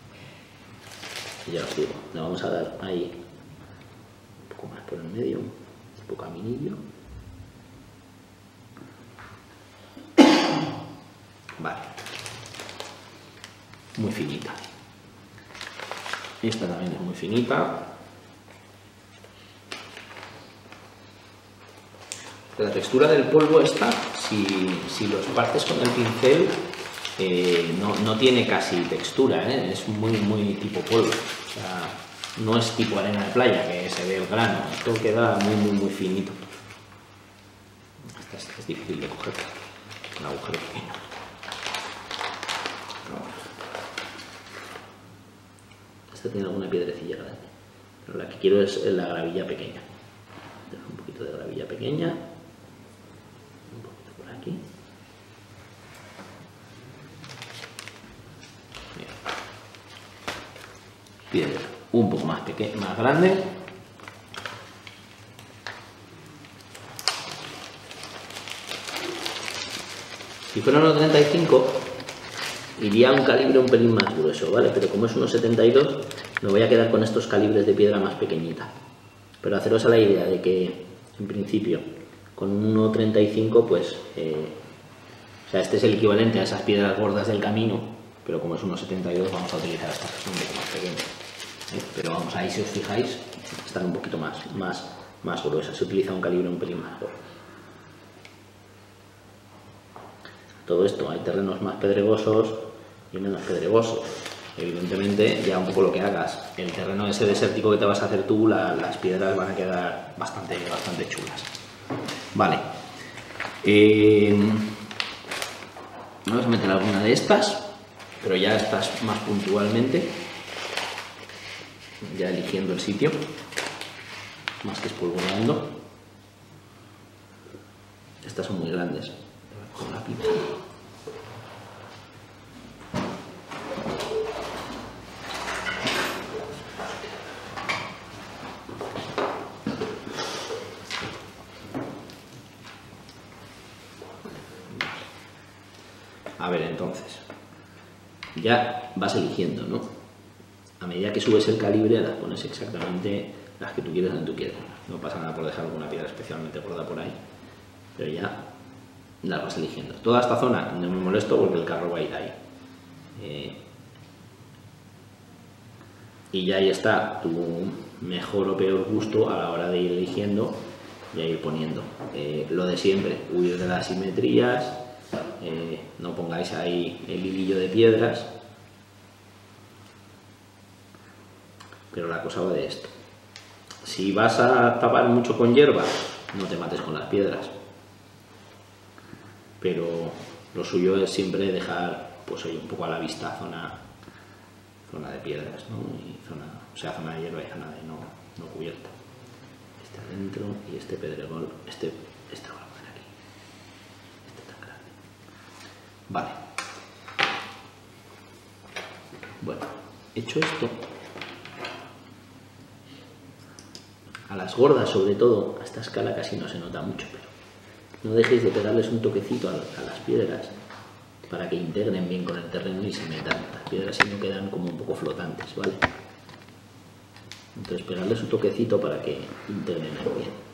Y ya os digo, le vamos a dar ahí un poco más por el medio, un poco caminillo. Vale. Muy finita. Esta también es muy finita. La textura del polvo esta, si lo esparces con el pincel, no tiene casi textura, es muy tipo polvo. O sea, no es tipo arena de playa, que se ve el grano. Esto queda muy finito. Esta es difícil de coger. Un agujero pequeño. Esta tiene alguna piedrecilla grande, pero la que quiero es la gravilla pequeña. Dejo un poquito de gravilla pequeña, un poquito por aquí. Bien. Piedra un poco más pequeña, más grande. Si fuera 1,35 iría a un calibre un pelín más grueso, ¿vale? Pero como es 1,72 me voy a quedar con estos calibres de piedra más pequeñita. Pero haceros a la idea de que en principio con 1,35 pues o sea, este es el equivalente a esas piedras gordas del camino, pero como es 1,72 vamos a utilizar estas que son un poco más pequeñas, pero vamos, ahí si os fijáis están un poquito más gruesas, se utiliza un calibre un pelín más gordo. Todo esto, hay terrenos más pedregosos y menos pedregosos. Evidentemente, ya un poco lo que hagas, el terreno ese desértico que te vas a hacer tú, las piedras van a quedar bastante chulas. Vale. Vamos a meter alguna de estas, pero ya estas más puntualmente, ya eligiendo el sitio, más que espolvoreando. Estas son muy grandes. Con la pinza. A ver, entonces, ya vas eligiendo, ¿no? A medida que subes el calibre, las pones exactamente las que tú quieres donde tú quieres. No pasa nada por dejar alguna piedra especialmente gorda por ahí, pero ya las vas eligiendo. Toda esta zona no me molesto porque el carro va a ir ahí. Y ya ahí está tu mejor o peor gusto a la hora de ir eligiendo y a ir poniendo. Lo de siempre, huir de las simetrías, no pongáis ahí el hilillo de piedras. Pero la cosa va de esto. Si vas a tapar mucho con hierba, no te mates con las piedras. Pero lo suyo es siempre dejar, pues oye, un poco a la vista zona de piedras, ¿no? Y zona de hierba y zona de no cubierta. Este adentro y este pedregol, este lo voy a poner aquí. Este tan grande. Vale. Bueno, hecho esto, a las gordas sobre todo, a esta escala casi no se nota mucho, pero no dejéis de pegarles un toquecito a las piedras para que integren bien con el terreno y se metan. Las piedras si no quedan como un poco flotantes, ¿vale? Entonces pegarles un toquecito para que integren bien.